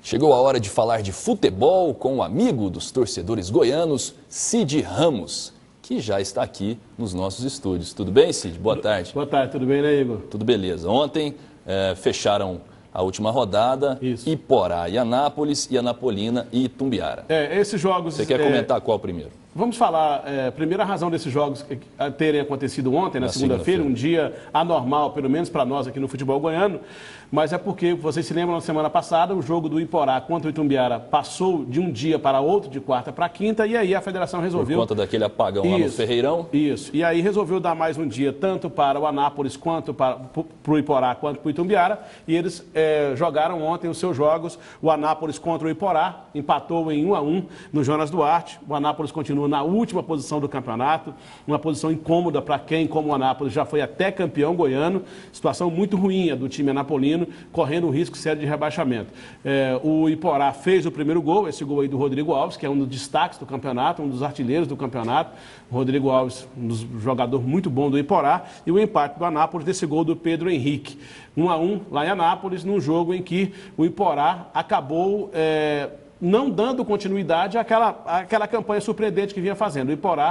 Chegou a hora de falar de futebol com o amigo dos torcedores goianos, Cid Ramos, que já está aqui nos nossos estúdios. Tudo bem, Cid? Boa tarde. Boa tarde, tudo bem, né, Igor? Tudo beleza. Ontem fecharam a última rodada, Isso. Iporá e Anápolis, e Anapolina e Itumbiara. Esses jogos... Você quer comentar qual primeiro? Vamos falar, primeira razão desses jogos terem acontecido ontem, na segunda-feira, um dia anormal, pelo menos para nós aqui no futebol goiano, mas é porque, vocês se lembram, na semana passada, o jogo do Iporá contra o Itumbiara passou de um dia para outro, de quarta para quinta, e aí a federação resolveu... Por conta daquele apagão lá no Ferreirão? Isso, e aí resolveu dar mais um dia, tanto para o Anápolis, quanto para o Iporá, quanto para o Itumbiara, e eles jogaram ontem os seus jogos, o Anápolis contra o Iporá, empatou em 1-1 no Jonas Duarte, o Anápolis continua na última posição do campeonato, uma posição incômoda para quem, como o Anápolis, já foi até campeão goiano, situação muito ruim do time anapolino, correndo um risco sério de rebaixamento. O Iporá fez o primeiro gol, esse gol aí do Rodrigo Alves, que é um dos destaques do campeonato, um dos artilheiros do campeonato, o Rodrigo Alves, um jogador muito bom do Iporá, e o empate do Anápolis desse gol do Pedro Henrique. 1-1 lá em Anápolis, num jogo em que o Iporá acabou... não dando continuidade àquela campanha surpreendente que vinha fazendo. O Iporá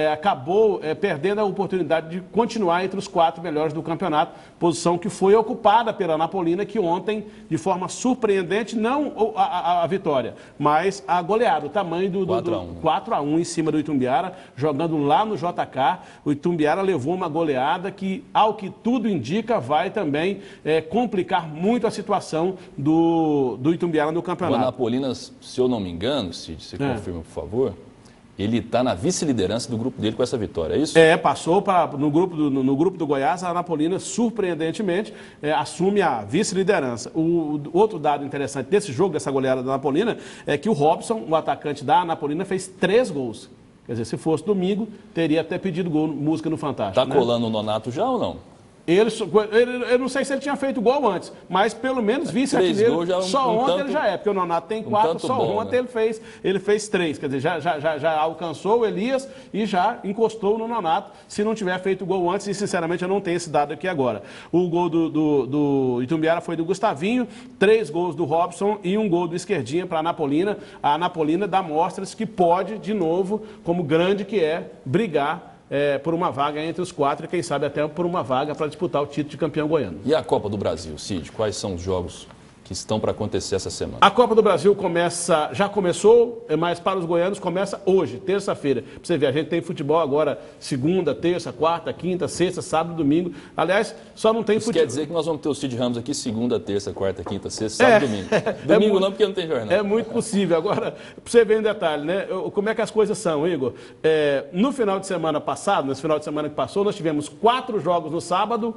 acabou perdendo a oportunidade de continuar entre os 4 melhores do campeonato, posição que foi ocupada pela Anapolina, que ontem, de forma surpreendente, não a vitória, mas a goleada, o tamanho do 4-1 em cima do Itumbiara, jogando lá no JK. O Itumbiara levou uma goleada que, ao que tudo indica, vai também complicar muito a situação do Itumbiara no campeonato. O Anapolina, se eu não me engano, Cid, você confirma, por favor, ele está na vice-liderança do grupo dele com essa vitória, é isso? Passou no grupo do Goiás, a Anapolina, surpreendentemente, assume a vice-liderança. O outro dado interessante desse jogo, dessa goleada da Anapolina, é que o Robson, o atacante da Anapolina, fez 3 gols. Quer dizer, se fosse domingo, teria até pedido gol, música no Fantástico. Está colando o Nonato já ou não? Eu não sei se ele tinha feito gol antes, mas pelo menos vice-artilheiro, só ontem ele já é, porque o Nonato tem 4, só ontem ele fez 3, quer dizer, já alcançou o Elias e já encostou no Nonato, se não tiver feito gol antes, e sinceramente eu não tenho esse dado aqui agora. O gol do Itumbiara foi do Gustavinho, 3 gols do Robson e 1 gol do Esquerdinha para a Anapolina. A Anapolina dá mostras que pode, de novo, como grande que é, brigar por uma vaga entre os 4 e quem sabe até por uma vaga para disputar o título de campeão goiano. E a Copa do Brasil, Cid? Quais são os jogos que estão para acontecer essa semana? A Copa do Brasil já começou, mas para os goianos começa hoje, terça-feira. Para você ver, a gente tem futebol agora segunda, terça, quarta, quinta, sexta, sábado, domingo. Aliás, só não tem futebol. Quer dizer que nós vamos ter o Cid Ramos aqui segunda, terça, quarta, quinta, sexta, sábado, domingo. Domingo não, porque não tem jornal. É muito possível. Agora, para você ver um detalhe, né? Como é que as coisas são, Igor? No final de semana passado, nesse final de semana que passou, nós tivemos 4 jogos no sábado,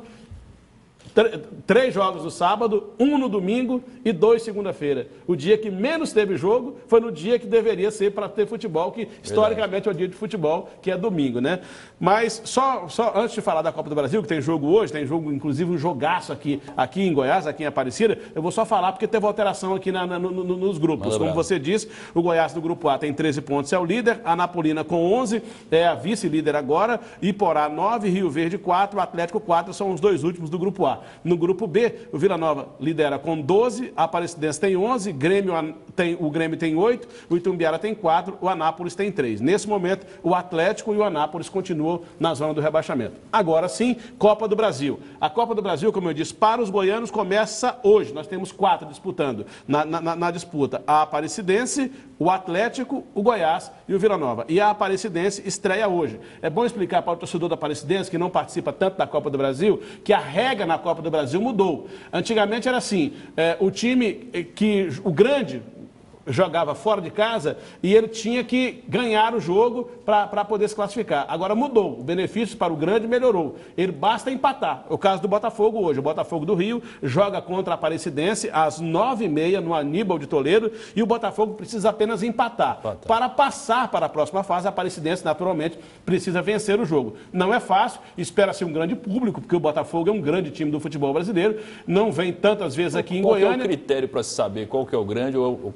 3 jogos no sábado, 1 no domingo e 2 segunda-feira. O dia que menos teve jogo foi no dia que deveria ser para ter futebol, que historicamente é o dia de futebol, que é domingo, né? Mas só antes de falar da Copa do Brasil, que tem jogo hoje, tem jogo, inclusive um jogaço aqui em Goiás, aqui em Aparecida, eu vou só falar porque teve alteração aqui nos grupos. Como você disse, o Goiás do grupo A tem 13 pontos, é o líder, a Anapolina com 11, é a vice-líder agora, Iporá 9, Rio Verde 4, Atlético 4, são os 2 últimos do grupo A. No grupo B, o Vila Nova lidera com 12, a Aparecidense tem 11, o Grêmio tem 8, o Itumbiara tem 4, o Anápolis tem 3. Nesse momento, o Atlético e o Anápolis continuam na zona do rebaixamento. Agora sim, Copa do Brasil. A Copa do Brasil, como eu disse, para os goianos começa hoje. Nós temos 4 disputando na disputa. A Aparecidense, o Atlético, o Goiás e o Vila Nova. E a Aparecidense estreia hoje. É bom explicar para o torcedor da Aparecidense, que não participa tanto da Copa do Brasil, que a regra na Copa do Brasil mudou. Antigamente era assim, o time o grande jogava fora de casa e ele tinha que ganhar o jogo para poder se classificar. Agora mudou, o benefício para o grande melhorou. Ele basta empatar. É o caso do Botafogo hoje. O Botafogo do Rio joga contra a Aparecidense às 9h30 no Aníbal de Toledo e o Botafogo precisa apenas empatar. Para passar para a próxima fase, a Aparecidense naturalmente precisa vencer o jogo. Não é fácil, espera-se um grande público, porque o Botafogo é um grande time do futebol brasileiro, não vem tantas vezes aqui em Goiânia. Qual é o critério para se saber qual que é o grande ou qual que é o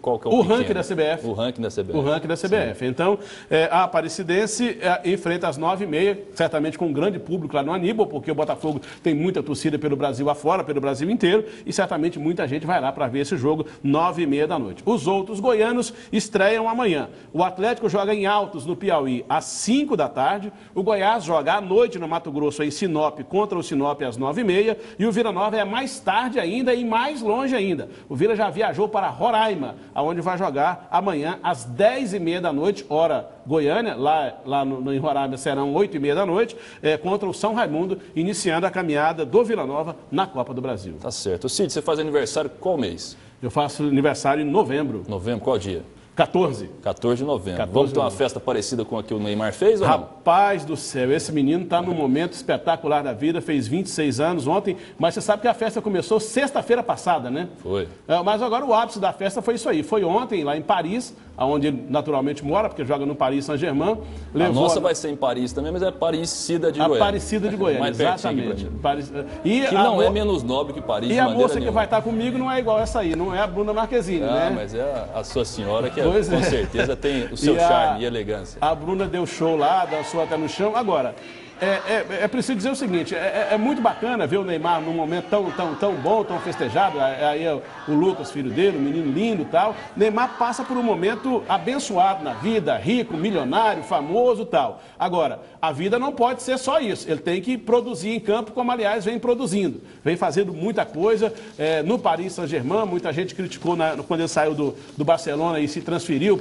ranking da CBF. O ranking da CBF. O ranking da CBF. Sim. Então, a Aparecidense enfrenta às 9h30, certamente com um grande público lá no Aníbal, porque o Botafogo tem muita torcida pelo Brasil afora, pelo Brasil inteiro, e certamente muita gente vai lá para ver esse jogo 9h30 da noite. Os outros goianos estreiam amanhã. O Atlético joga em Altos, no Piauí, às 5 da tarde. O Goiás joga à noite no Mato Grosso, em Sinop, contra o Sinop às 9h30. E o Vila Nova é mais tarde ainda e mais longe ainda. O Vila já viajou para Roraima, onde vai jogar amanhã às 10h30 da noite, hora Goiânia, lá em Roraima serão 8h30 da noite, contra o São Raimundo, iniciando a caminhada do Vila Nova na Copa do Brasil. Tá certo. Cid, você faz aniversário qual mês? Eu faço aniversário em novembro. Novembro, qual dia? 14. 14 de novembro. 14 Vamos ter uma de novembro. festa parecida com a que o Neymar fez ou não? Rapaz do céu, esse menino está num momento espetacular da vida, fez 26 anos ontem, mas você sabe que a festa começou sexta-feira passada, né? Foi. Mas agora o ápice da festa foi isso aí. Foi ontem, lá em Paris, onde ele naturalmente mora, porque joga no Paris Saint-Germain. A nossa vai ser em Paris também, mas é Aparecida de Goiânia. Aparecida de Goiânia, mais exatamente. Que não é menos nobre que Paris. E a moça que vai estar comigo não é igual essa aí, não é a Bruna Marquezine, né? Mas é a sua senhora que Pois com certeza tem o seu charme e elegância. A Bruna deu show lá, dançou até no chão. Agora, é preciso dizer o seguinte, é muito bacana ver o Neymar num momento tão bom, tão festejado. Aí é o Lucas, filho dele, um menino lindo e tal. Neymar passa por um momento abençoado na vida, rico, milionário, famoso e tal. Agora, a vida não pode ser só isso. Ele tem que produzir em campo, como aliás vem produzindo. Vem fazendo muita coisa. No Paris Saint-Germain, muita gente criticou quando ele saiu do Barcelona e se transferiu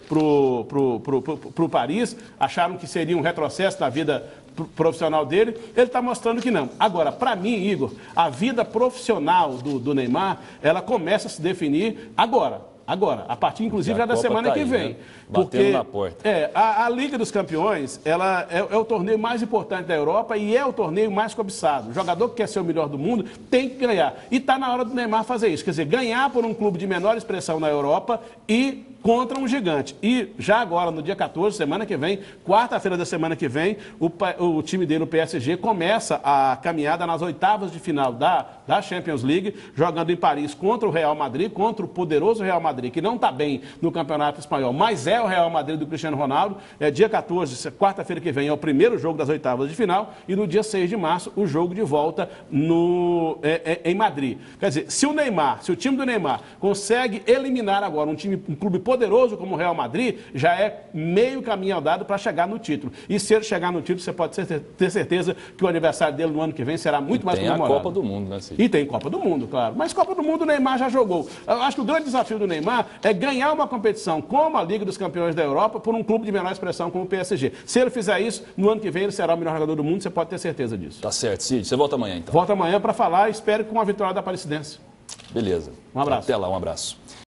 pro Paris. Acharam que seria um retrocesso na vida profissional dele. Ele está mostrando que não. Agora, para mim, Igor, a vida profissional do Neymar, ela começa a se definir agora, a partir inclusive já da semana que vem. Né? Batendo na porta. A Liga dos Campeões, ela é o torneio mais importante da Europa e é o torneio mais cobiçado. O jogador que quer ser o melhor do mundo tem que ganhar. E está na hora do Neymar fazer isso. Quer dizer, ganhar por um clube de menor expressão na Europa e contra um gigante. E já agora, no dia 14, semana que vem, quarta-feira da semana que vem, o time dele, o PSG, começa a caminhada nas oitavas de final da Champions League, jogando em Paris contra o Real Madrid, contra o poderoso Real Madrid, que não está bem no Campeonato Espanhol, mas é o Real Madrid do Cristiano Ronaldo. Dia 14, quarta-feira que vem, é o primeiro jogo das oitavas de final, e no dia 6 de março, o jogo de volta em Madrid. Quer dizer, se o time do Neymar consegue eliminar agora um clube poderoso como o Real Madrid, já é meio caminho andado para chegar no título. E se ele chegar no título, você pode ter certeza que o aniversário dele no ano que vem será muito mais comemorado. Tem a Copa do Mundo, né, Cid? E tem Copa do Mundo, claro. Mas Copa do Mundo o Neymar já jogou. Eu acho que o grande desafio do Neymar é ganhar uma competição como a Liga dos Campeões da Europa por um clube de menor expressão como o PSG. Se ele fizer isso, no ano que vem ele será o melhor jogador do mundo, você pode ter certeza disso. Tá certo, Cid. Você volta amanhã, então. Volta amanhã para falar, espero com a vitória da Aparecidense. Beleza. Um abraço. Até lá, um abraço.